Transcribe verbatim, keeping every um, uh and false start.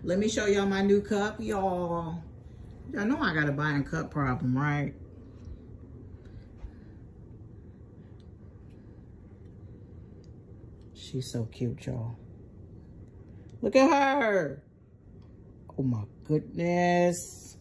Let me show y'all my new cup, y'all. Y'all know I got a buying cup problem, right? She's so cute, y'all. Look at her. Oh my goodness.